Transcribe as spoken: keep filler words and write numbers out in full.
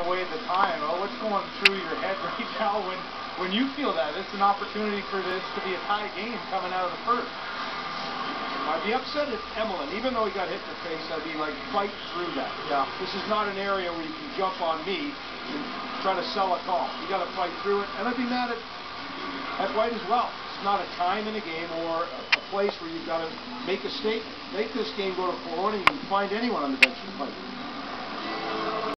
away the time. Oh, what's going through your head right now when, when you feel that? It's an opportunity for this to be a tie game coming out of the first. I'd be upset at Emmelin, even though he got hit in the face. I'd be like, fight through that. Yeah. This is not an area where you can jump on me and try to sell a call. You got to fight through it, and I'd be mad at at White as well. It's not a time in a game or a, a place where you've got to make a statement. Make this game go to four one, and you can find anyone on the bench to fight.